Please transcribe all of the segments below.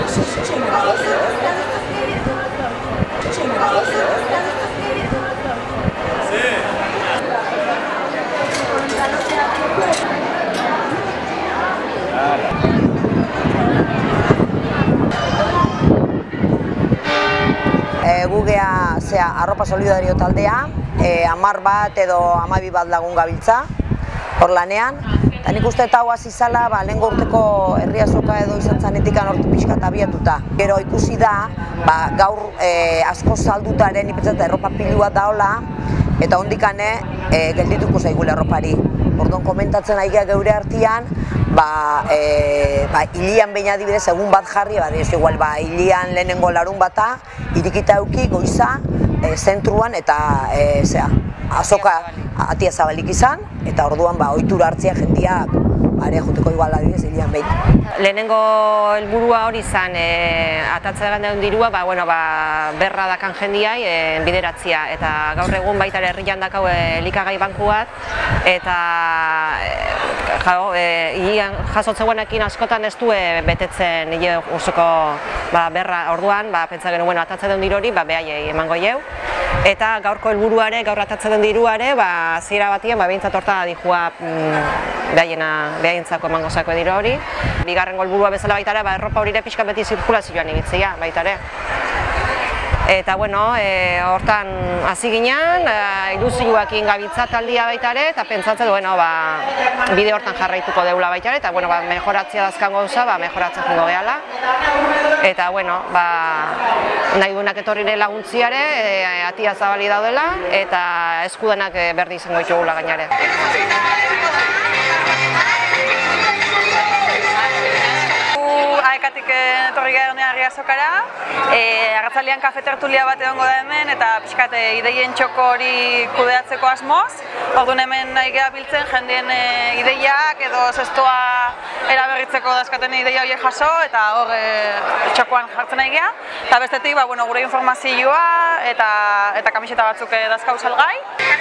Gugea arropa solidario taldea, 10 bat edo 12 bat lagun gabiltza, hor lanean. Eta nik uste eta hau hasi zala, lehengo urteko herri azoka edo izan zanetikan hortik pixka eta abiatuta. Gero ikusi da, gaur asko saldutaren ipetzatzen erropa pilu bat daola, eta hondikane geldituko zaigula erropari. Orduan komentatzen ari geure artean, hilian behin adibidez egun bat jarri, igual hilian lehenengo larun bata, irikita euki goiza, zentruan eta azoka atia zabalik izan, eta orduan ohitura hartzea jendeak juteko igual adibidez hilian behin. Lehenengo helburua hori izan, atatzen den dirua, berra dakan jendiai bideratzia, eta gaur egun baita herrian dakau elikagai banku bat, eta jasotzen guenekin askotan ez du betetzen osoko berra orduan, pentsa genuen atatzen den dirori, behaiei emango jau, eta gaurko helburuare, gaur atatzen den diruare, ziera batien, behintzat horta dihua behaientzako emango zako diru hori. Bigarrengo helburua bezala baitare, erropa hori pixka beti zirkulazioan egitzea baitare. Eta hortan hasi ginen, ilusioakin gabiltza taldia baitare, eta pentsatzen bide hortan jarraituko deula baitare, eta mejoratzea dazkan gauza, mejoratzen jungo gehala. Eta nahi duenak etorrire laguntziare, atia zabali daudela, eta eskudenak berdi izango ditugula gainare. Aekatik etorri gara herri azokara, arratzaldean kafe tertulia bat egongo da hemen, eta pixkat ideien txoko hori kudeatzeko asmoz. Orduan hemen nahi geha biltzen jendeen ideiak edo zestoa eraberritzeko dazkaten ideia horiek jaso, eta hor txokoan jartzen nahi geha. Eta bestetik gure informazioa eta kamiseta batzuk dazkau salgai.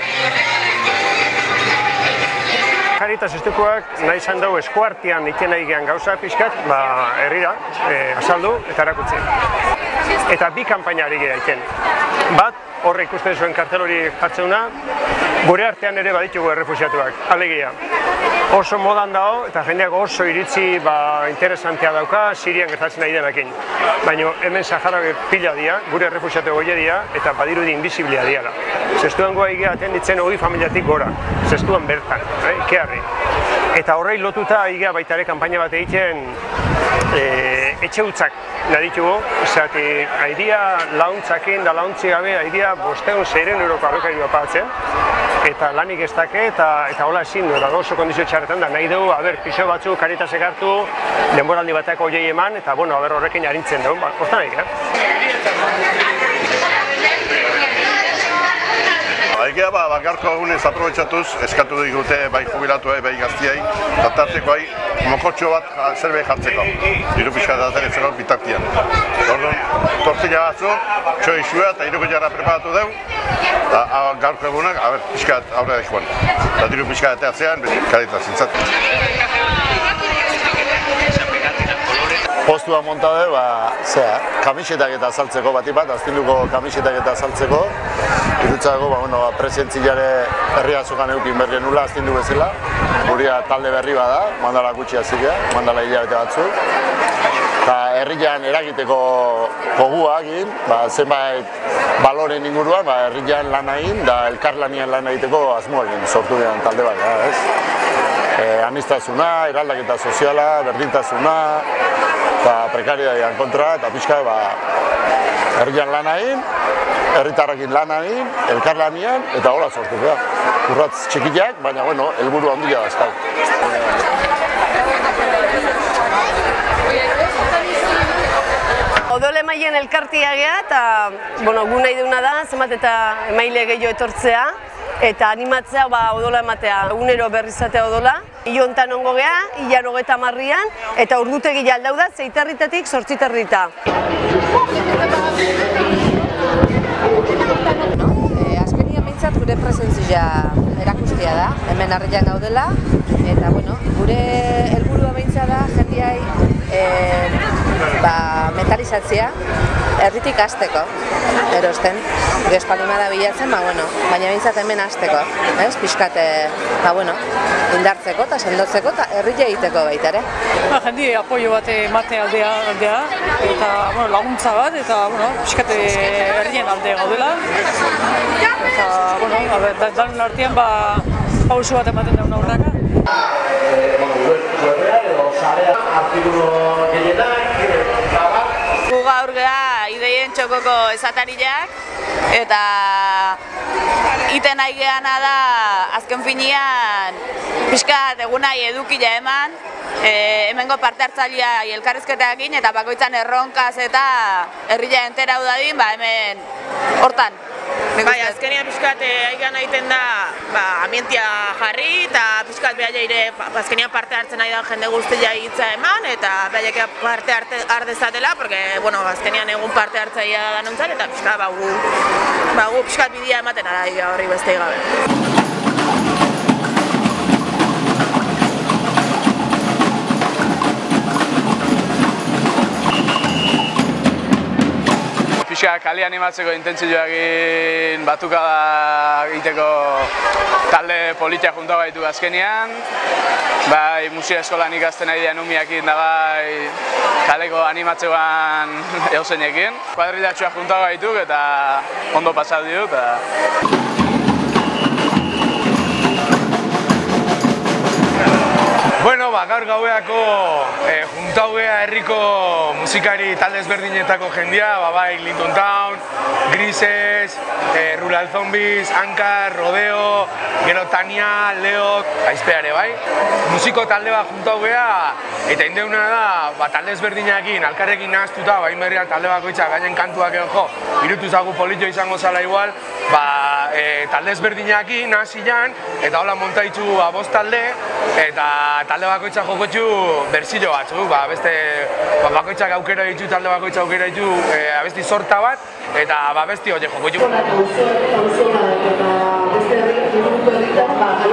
Caritas Estukoak nahi izan dugu eskuartean iken nahi gehan gauza pixkat, herrira, azaldu eta erakutsi. Eta bi kanpaina ari geha iken. Bat, horre ikusten zuen kartel hori jartzeuna, gure artean ere baditugu errefusiatuak, alegia. Oso modan dago eta jendeak oso iritzi interesantea dauka Sirian gertatzen nahi denakin. Baina hemen Sahara pila dira, gure errefusiatu goie dira eta badirudi inbiziblia diala. Zestuan goa igea atenditzen 20 familiatik gora, zestuan bertan, kearri. Eta horrei lotuta igea baitare kanpaina bat egiten etxe hutzak nahi ditugu, zati haidia launtzakin da launtzi gabe haidia 500-600 euroko alokairua pagatzen, eta lanik ez dake eta hola ezin du, eta oso kondizio txarretan da nahi dugu, piso batzuk Caritasek hartu, denboraldi bateko hoiei eman, eta horrekin arintzen dugu, hortan nahi, Egia gaurko egunez aprobetxatuz, eskatu digute bai jubilatuei, bai gaztiei, eta tarteko mokotxo bat zerbait jartzeko, diru pixka dateretzeko bitartian. Orduan, tortilla batzu, txoi xua eta iruko jarra preparatu dugu, eta gaurko egunak, pixka aurrera joan. Eta diru pixka dateatzean, Caritas zintzatu. Postua montade, kamisetak eta saltzeko batipat, aztinduko kamisetak eta saltzeko. Irutzago, presentziare herri azokan eukin berri nula, aztindu bezala. Guria talde berri bada, mandala gutxi azikea, mandala hilabete batzuk. Eta herrian eragiteko gogua egin, zenbait baloren inguruan, herrian lan egin, da elkarlanian lan egiteko asmoa egin, sortu dian talde bat, Anistazuna, eraldaketa soziala, berdintasuna, eta prekarietatean kontra, eta pixka herrian lan egin, herritarrekin lan egin, elkarlanian, eta hola sortu da. Urratz txikiak, baina helburu handia dazkau. Odol emaien elkartia geha, eta gu nahi duguna da, zenbat eta emaile gehiago etortzea, eta animatzea odola ematea, egunero berrizatea odola. Ilo hontan ongo geha, hilan 30an, eta ordutegi aldau da, 6:00-tik 8:00. Azkenian behintzat gure presentzia erakustia da, hemen harrian gaudela, eta gure helburua behintzat da jendeai metalizatzea, herritik hasteko erosten. Espaldimada bilatzen, baina bintzat hemen hasteko, pixkat indartzeko eta sendotzeko eta herria egiteko baita ere. Jendi apoio bat emate aldea, eta laguntza bat, eta pixkat herrien alde gaudela. Eta danen artean pausu bat ematen daun aurraka. Gu gaur geha ideien txokoko esatariak, eta iten nahi geana da azken finean pixkat egunai edukila eman, hemengo parte hartzailea elkarrizketak egin eta bakoitzan erronkaz eta herria entera hau dadin, hemen hortan. Bai, azkenean pixkat aigan egiten da ambientia jarri eta pixkat behaile azkenean parte hartzen nahi da jende guztia hitza eman eta behaile parte hartezatela, porque azkenean egun parte hartzaia da nontzat eta pixkat gu pixkat bidea ematen ara horri beste gabe. Kale animatzeko intentzioak egin batukada egiteko talde politia junta gaitu azkenean. Bai, musika eskolan ikasten nahi dian umiakin da bai kaleko animatzean euseinekin. Kuadrilatxoak junta gaitu eta ondo pasatu dut. Bueno, gaur gaueako juntaugea herriko musikari talde ezberdinetako jendia, bai Linton Town, Grises, Rural Zombies, Ankar, Rodeo, gero Tania, Leo, aizpeare bai. Musiko talde bat juntaugea eta indeuna da talde ezberdinekin, alkarrekin nahaztuta, bain berrian talde bakoitza gainen kantuak egon jo, irutu zagu polito izango zala igual, talde ezberdinekin nahazian eta hola montaitzu bost talde eta talde bakoitza jokotxu berzio batzu, beste bakoitzak aukera ditu, talde bakoitza aukera ditu abesti sorta bat eta besti hori jokotxu.